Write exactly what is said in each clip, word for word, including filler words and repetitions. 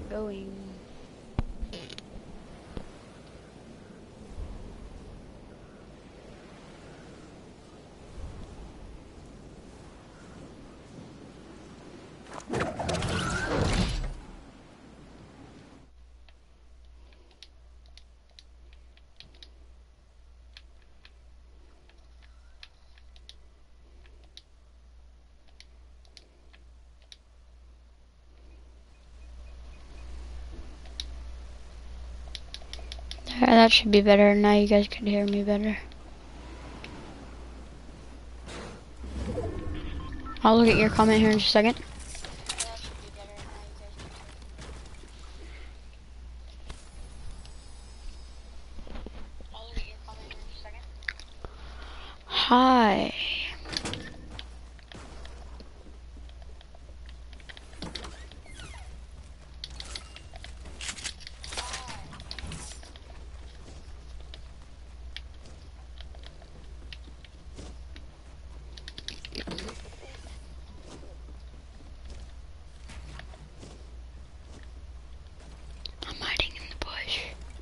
going. Yeah, that should be better. Now you guys can hear me better. I'll look at your comment here in just a second. Hi. I'm hiding in the bush.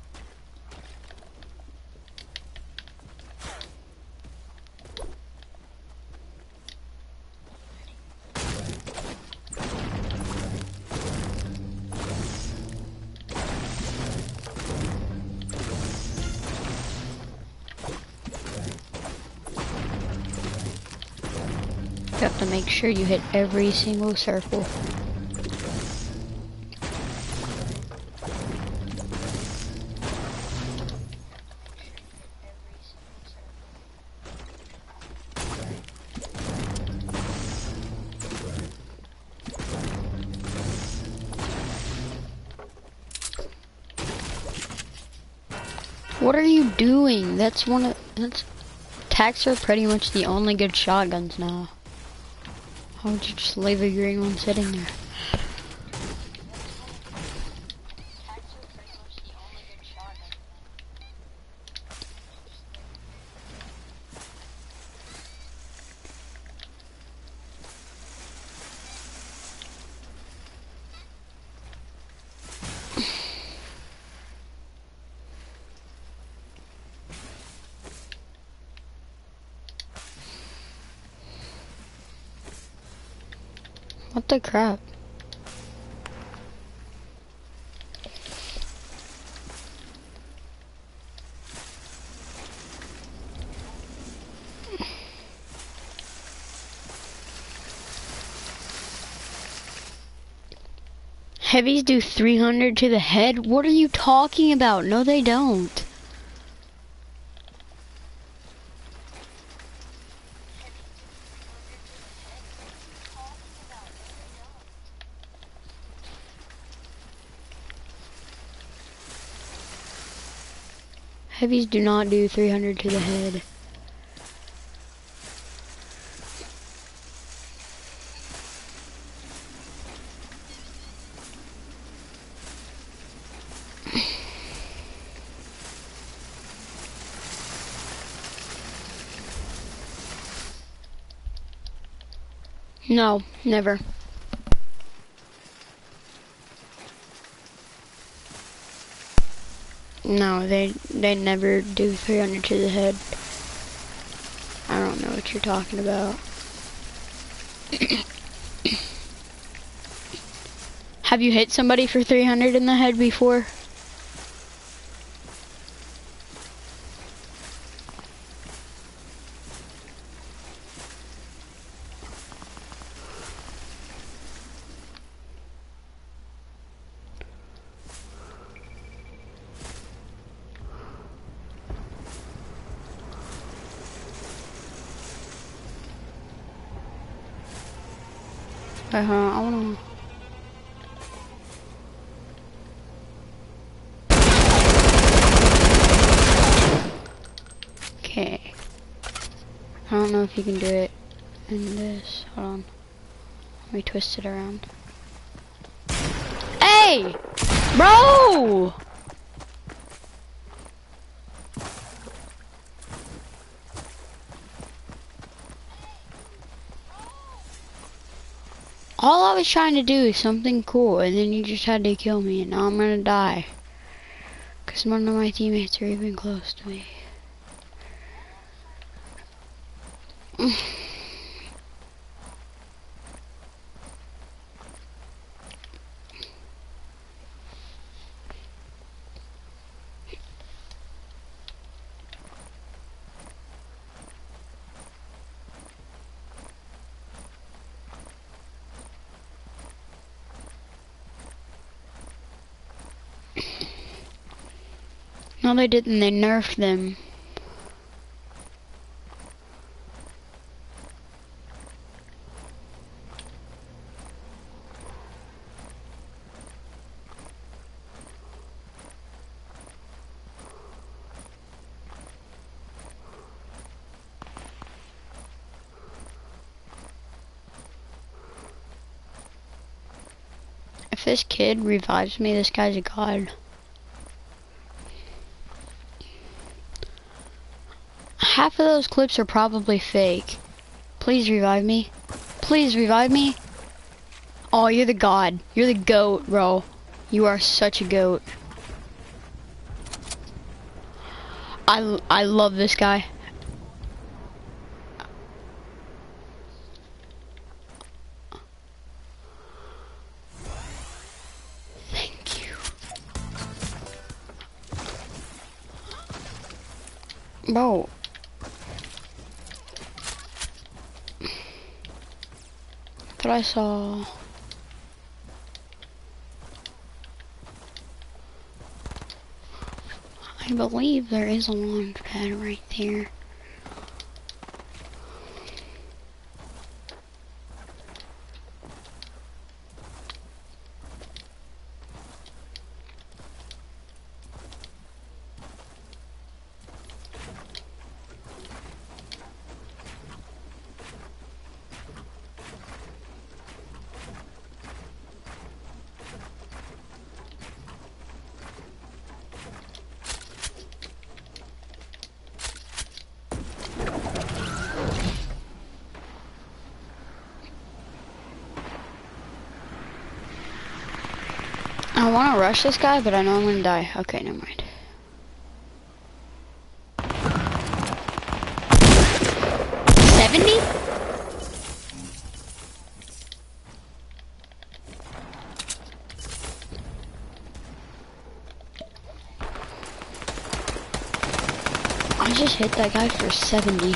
You have to make sure you hit every single circle. What are you doing? That's one of that's Tacs are pretty much the only good shotguns now. How would you just leave a green one sitting there? What the crap? Heavies do three hundred to the head? What are you talking about? No, they don't. Heavies do not do three hundred to the head. No, never. No, they they never do three hundred to the head. I don't know what you're talking about. Have you hit somebody for three hundred in the head before? Uh-huh, I wanna... Okay. I don't know if you can do it in this. Hold on. Let me twist it around. Hey! Bro! All I was trying to do is something cool, and then you just had to kill me, and now I'm gonna die. Because none of my teammates are even close to me. No, they didn't. They nerfed them. If this kid revives me, this guy's a god. Half of those clips are probably fake. Please revive me. Please revive me. Oh, you're the god. You're the goat, bro. You are such a goat. I, I love this guy. Thank you. Bro. But I saw... I believe there is a launch pad right there. I want to rush this guy, but I know I'm going to die. Okay, never mind. seventy? I just hit that guy for seventy.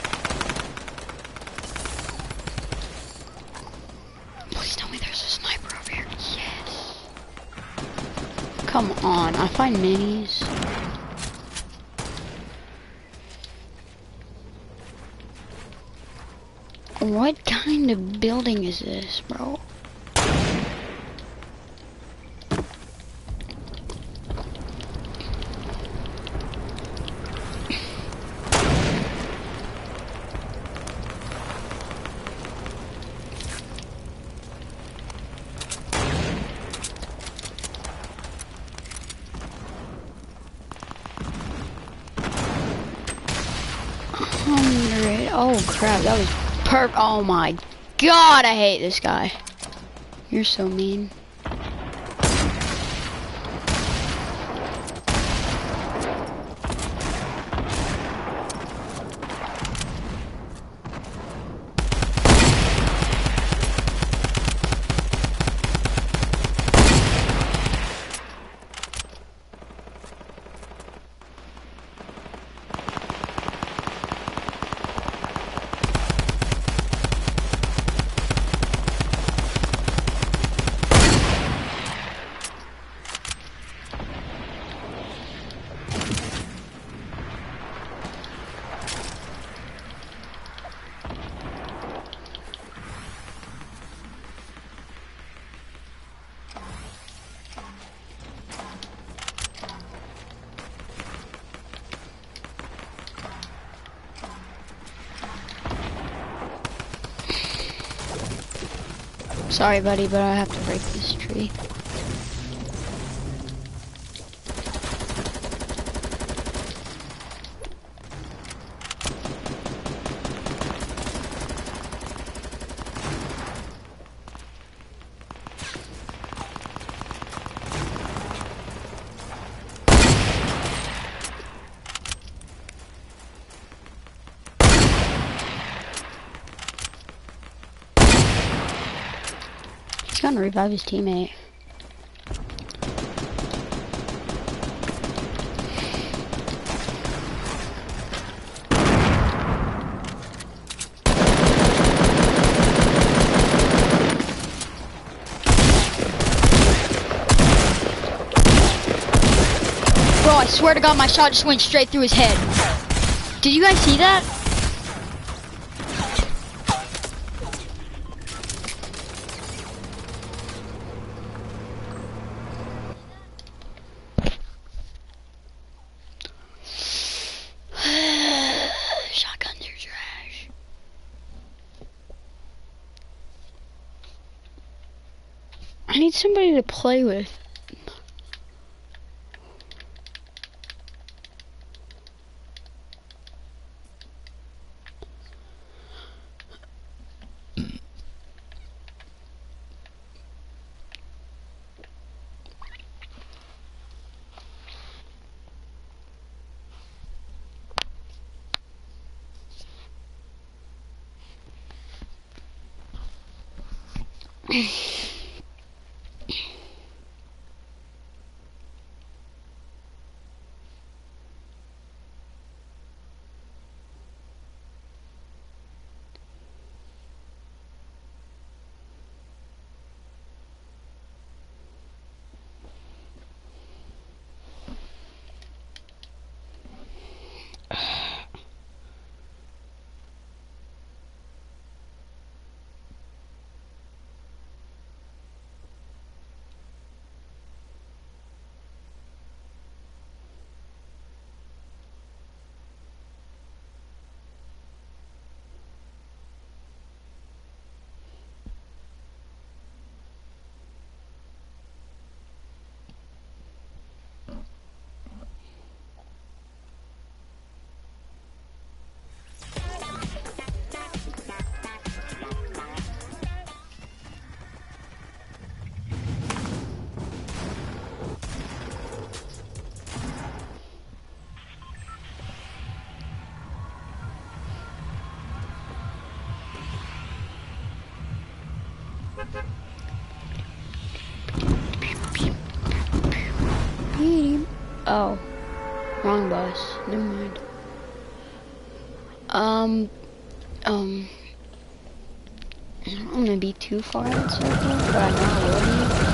Please tell me there's a sniper over here. Yes. Come on, I find minis. What kind of building is this, bro? Hundred. Oh crap, that was perp. Oh my god, I hate this guy. You're so mean. Sorry, buddy, but I have to break this tree. He's gonna revive his teammate. Bro, I swear to God, my shot just went straight through his head. Did you guys see that? Shotguns are trash. I need somebody to play with. Oh, wrong bus. Never mind. Um, um, I don't want to be too far out circle, but I know I will be.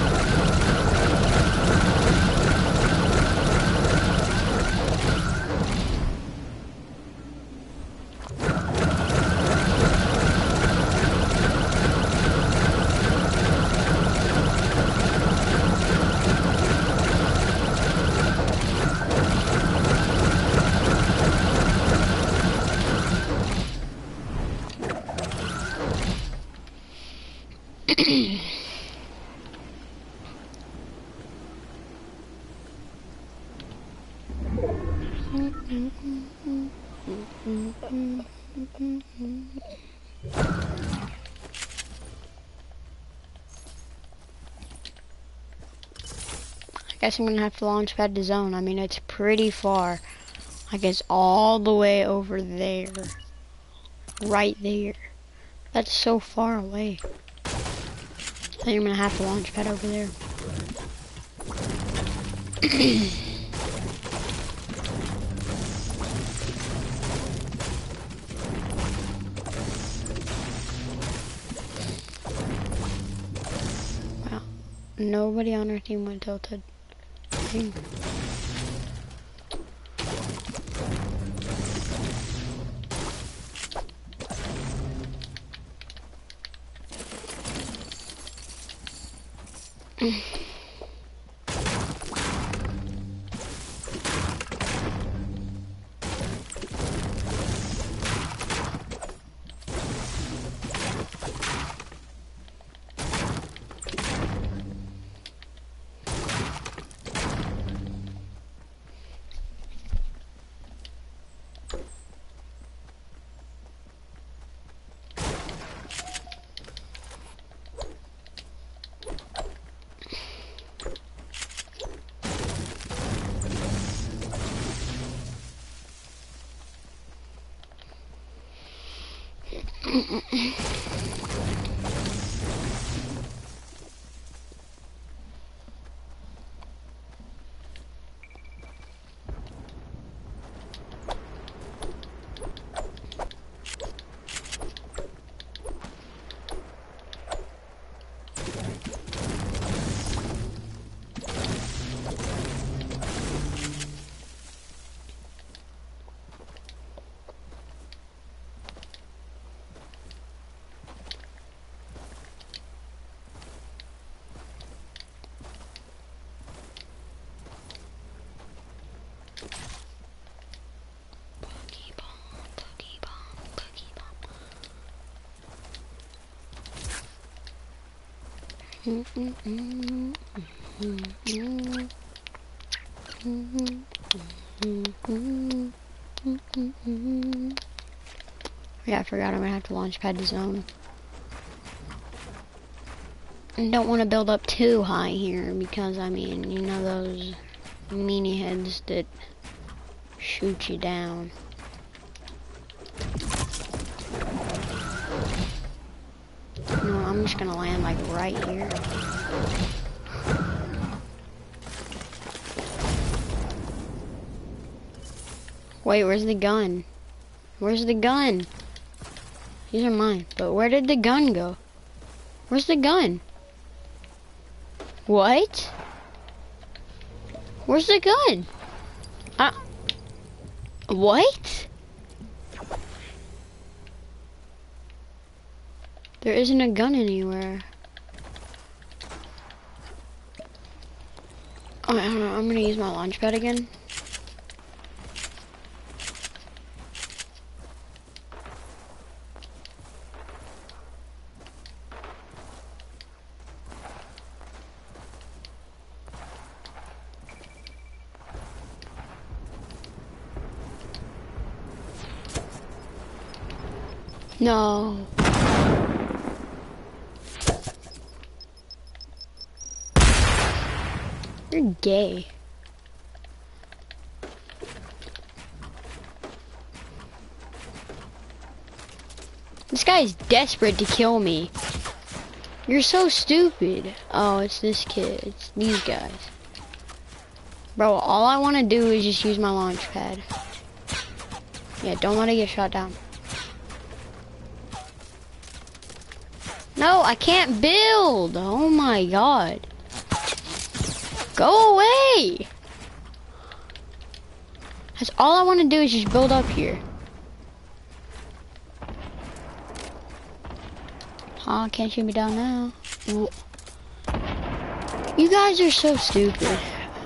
I guess I'm gonna have to launch pad to zone. I mean, it's pretty far. I guess all the way over there. Right there. That's so far away. I think I'm gonna have to launch pad over there. Wow. Nobody on our team went tilted. Dang. Yeah, I forgot I'm gonna have to launch pad to zone. I don't want to build up too high here because, I mean, you know those meanie heads that shoot you down. No, I'm just gonna land like right here. Wait, where's the gun? Where's the gun? These are mine, but where did the gun go? Where's the gun? What? Where's the gun? Uh, what? There isn't a gun anywhere. Oh, I don't know, I'm gonna use my launch pad again. No. You're gay. This guy is desperate to kill me. You're so stupid. Oh, it's this kid. It's these guys. Bro, all I want to do is just use my launch pad. Yeah, don't let it get shot down. No, I can't build. Oh my god. Go away. That's all I want to do is just build up here. Aw, oh, can't shoot me down now. Ooh. You guys are so stupid.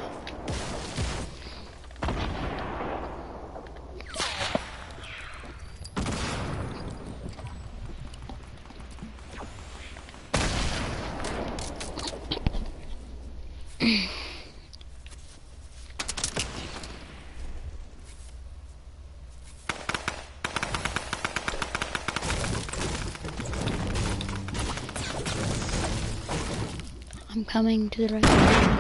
I'm coming to the right.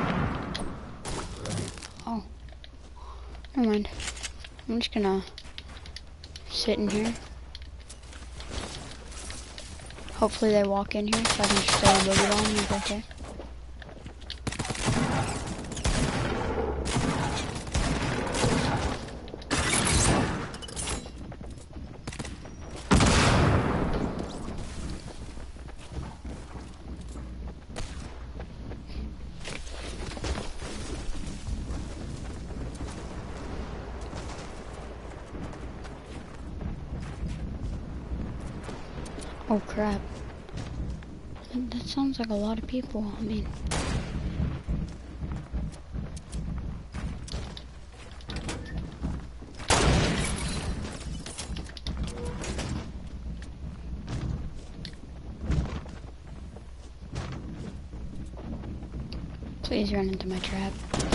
Oh, never mind. I'm just gonna sit in here. Hopefully they walk in here so I can just throw a boogie bomb right there. Oh crap. That, that sounds like a lot of people. I mean, please run into my trap.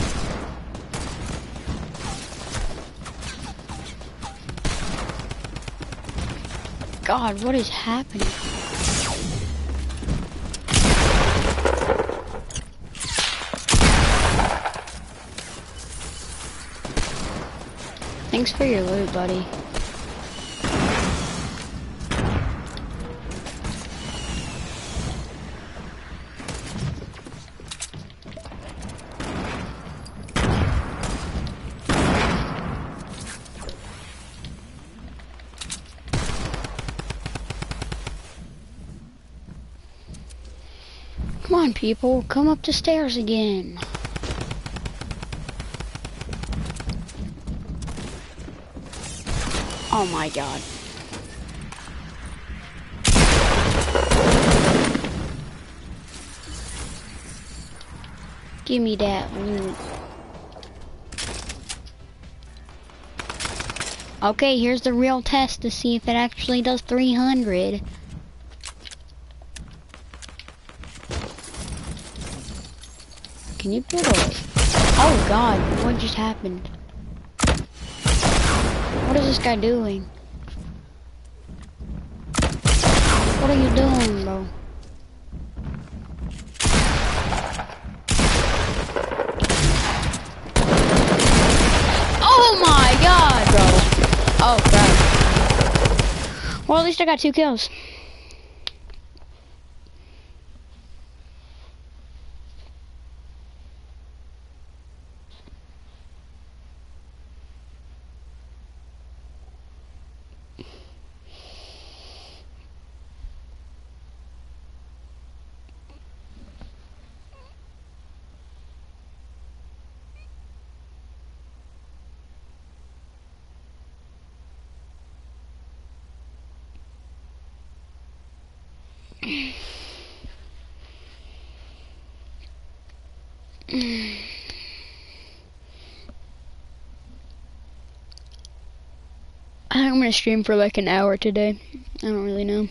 God, what is happening? Thanks for your loot, buddy. Come on, people, come up the stairs again. Oh my god. Give me that loot. Okay, here's the real test to see if it actually does three hundred. Can you build a... Oh god, what just happened? What is this guy doing? What are you doing, bro? Oh my god, bro. Oh crap. Well, at least I got two kills. I think I'm gonna stream for like an hour today. I don't really know.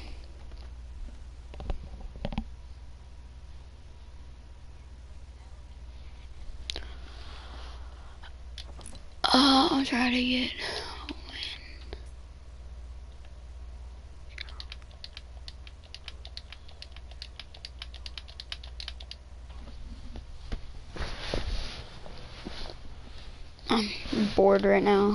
Oh, I'll try to get... I'm bored right now.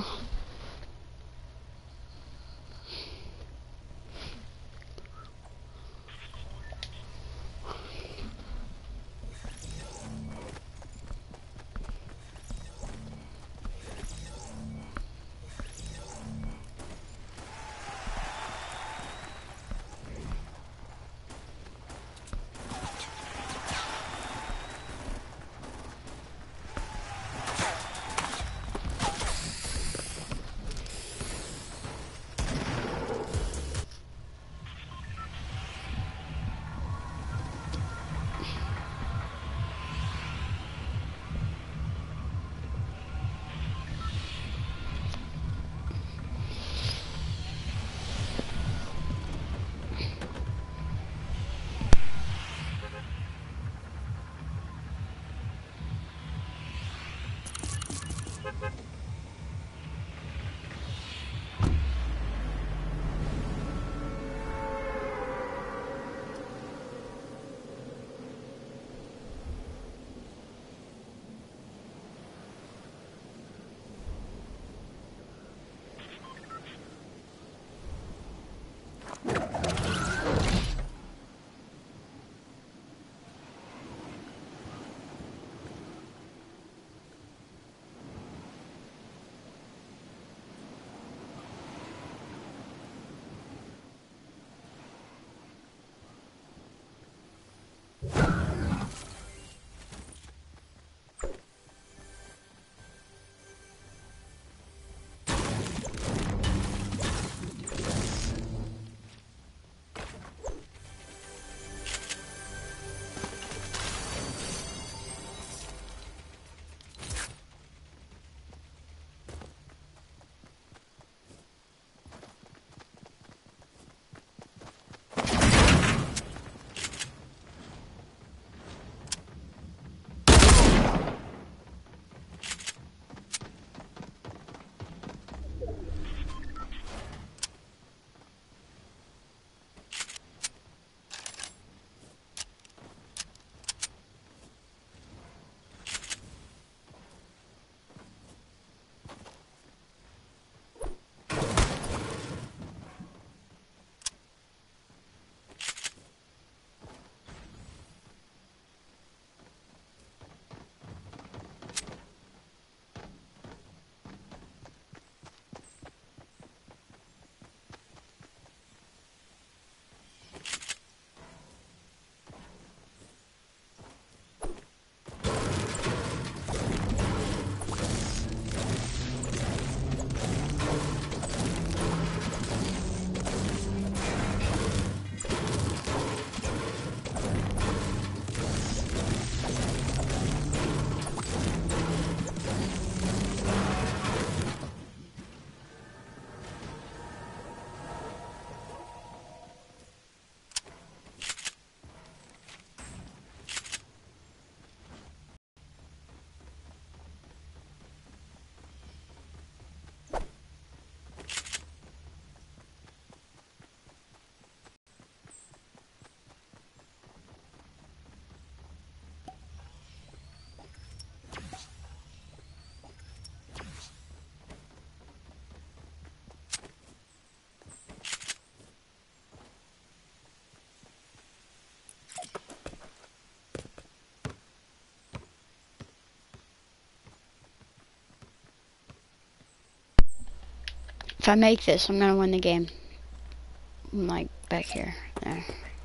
If I make this, I'm gonna win the game. I'm like back here. There.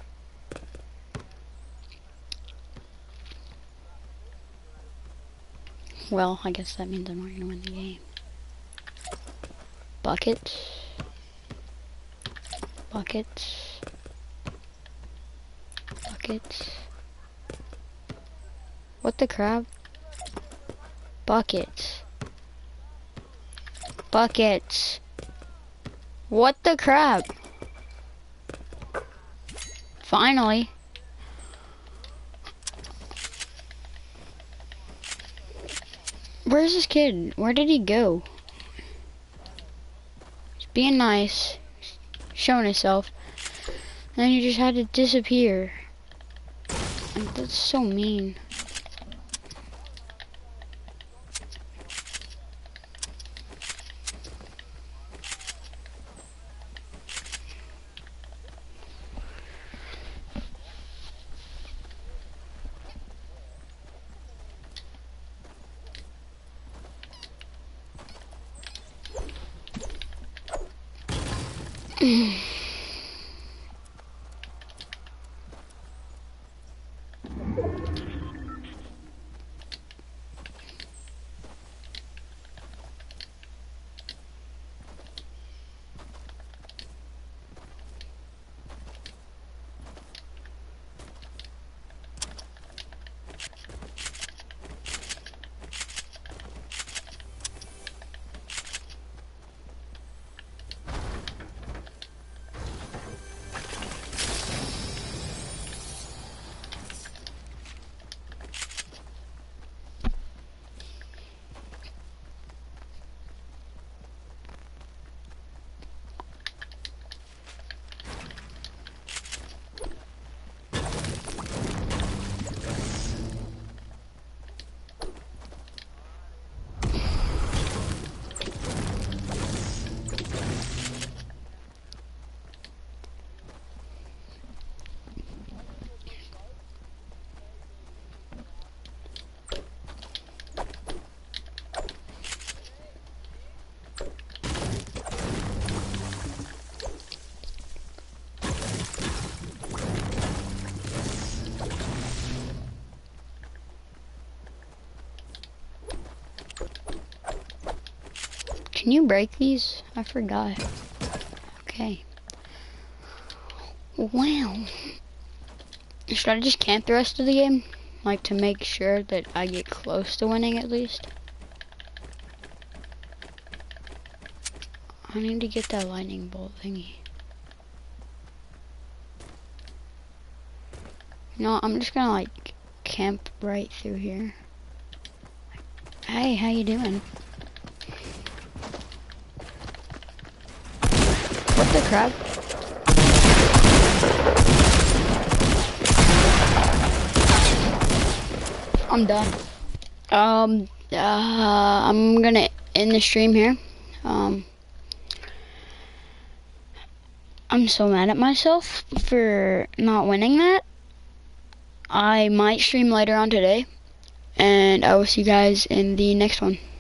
Well, I guess that means I'm not gonna win the game. Bucket. Bucket. Bucket. What the crap? Bucket. Bucket. What the crap? Finally. Where's this kid? Where did he go? He's being nice, showing himself, and then he just had to disappear. Like, that's so mean. Can you break these? I forgot. Okay. Wow. Should I just camp the rest of the game? Like, to make sure that I get close to winning at least? I need to get that lightning bolt thingy. No, I'm just gonna like camp right through here. Hey, how you doing? What the crap? I'm done. Um, uh, I'm gonna end the stream here. Um, I'm so mad at myself for not winning that. I might stream later on today, and I will see you guys in the next one.